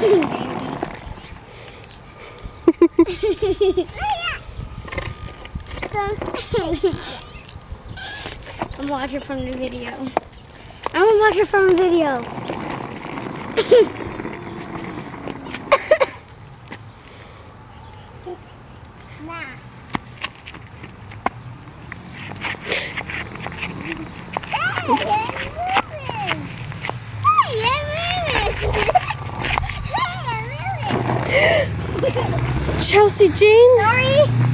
I'm watching from the video. I'm gonna watch it from the video. Chelsey Jane? Sorry.